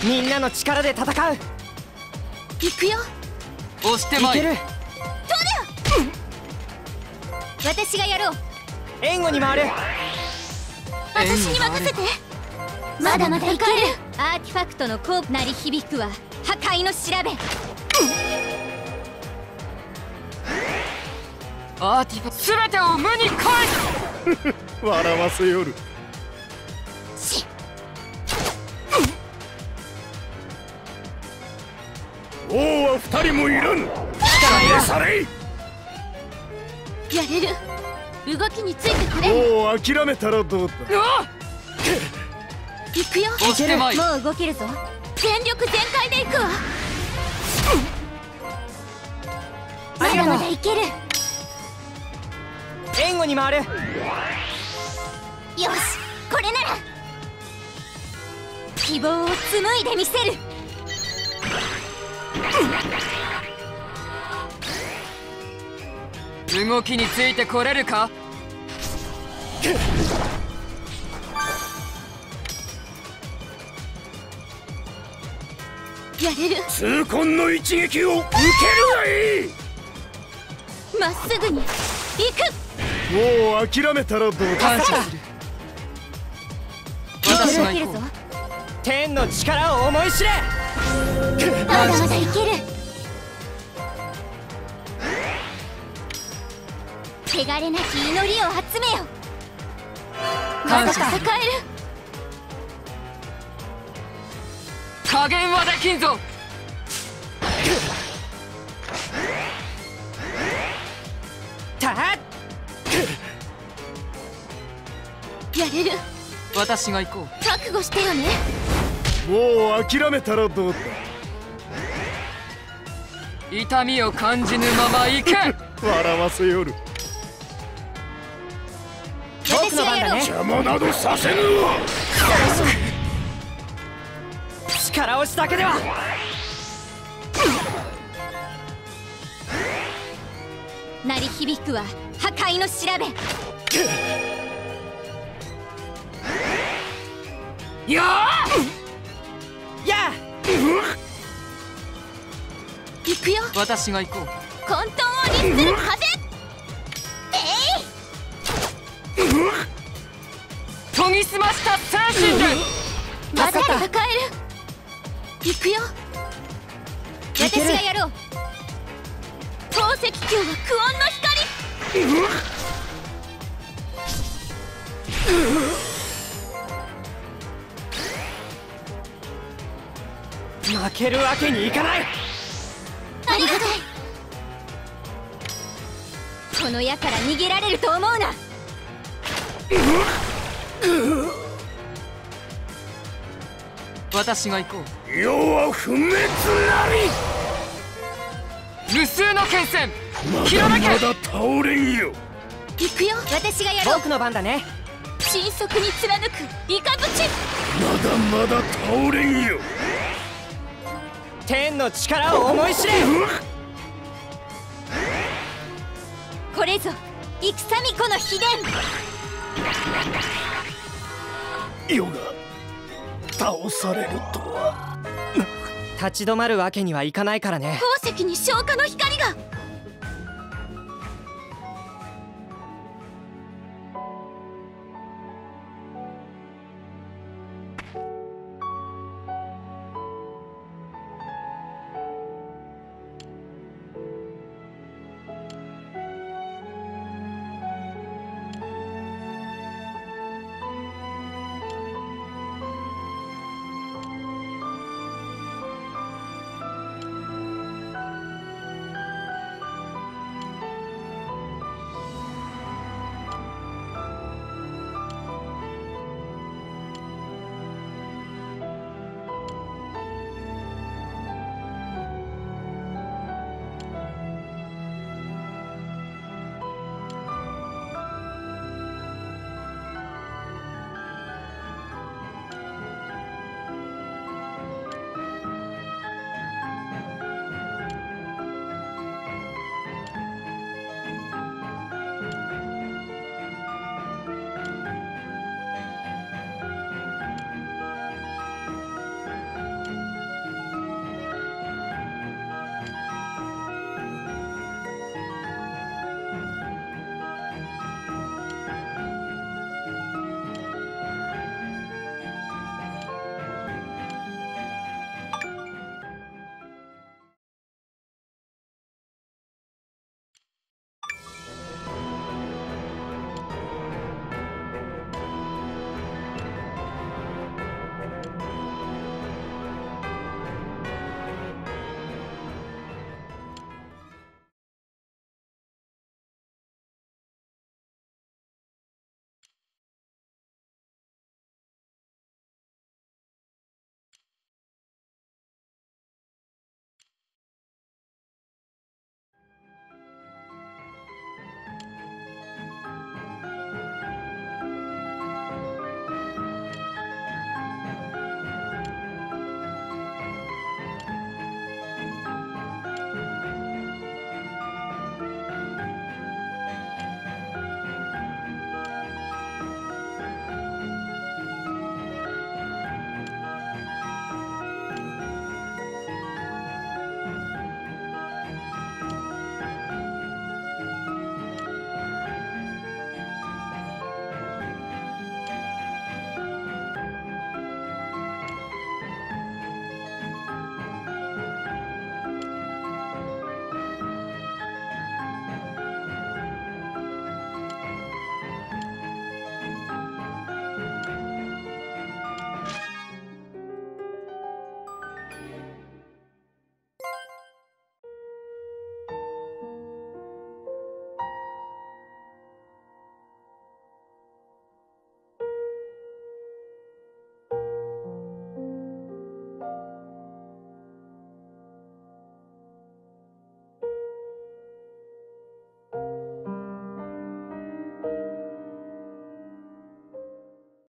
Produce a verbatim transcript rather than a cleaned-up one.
みんなの力で戦う。 行くよ。 押してまいる。 トリア、私がやろう。 援護に回る。 私に任せて。まだまだいける。アーティファクトのコープ鳴り響くは破壊の調べ。 アーティファクト全てを無に返す。 笑わせよる。 し王は二人もいらぬ。力され。 やれる。動きについてくれる。 もう諦めたらどうだ。 行くよ。 押してまい。 もう動けるぞ。全力全開で行くわ。まだまだいける。 援護に回る。 よし、これなら希望を紡いでみせる。 動きについてこれるか。 やれる。 痛恨の一撃を受けるがいい。まっすぐに行く。 もう諦めたらどうだ。 感謝する。私が行こう。 天の力を思い知れ。 まだまだいける。汚れなき祈りを集めよ。まだ戦える。 加減はできんぞ。 たっやれる。 私が行こう。 覚悟してよね。 もう諦めたらどうだ。 痛みを感じぬまま行け。 笑わせよる。 僕の番だね。 邪魔などさせぬわ。 力押しだけでは。 鳴り響くは破壊の調べ。 やあやあ。 行くよ。 私が行こう。 混沌を律する風。えい。 研ぎ澄ました精神で。 まだ戦える。行くよ。私がやろう。宝石球は久遠の光。 負けるわけにいかない。 ありがたい。この矢から逃げられると思うな。 私が行こう。 世は不滅なり。 無数の剣戦。 まだまだ倒れんよ。 行くよ。私がやろう。 僕の番だね。 迅速に貫くイカブチ。 まだまだ倒れんよ。 天の力を思い知れ。 これぞ戦巫女の秘伝。 世が倒されるとは。 立ち止まるわけにはいかないからね。 宝石に消化の光が。